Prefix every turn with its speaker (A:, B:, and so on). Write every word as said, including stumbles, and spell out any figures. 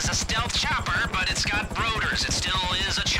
A: It's a stealth chopper, but it's got rotors. It still is a chopper.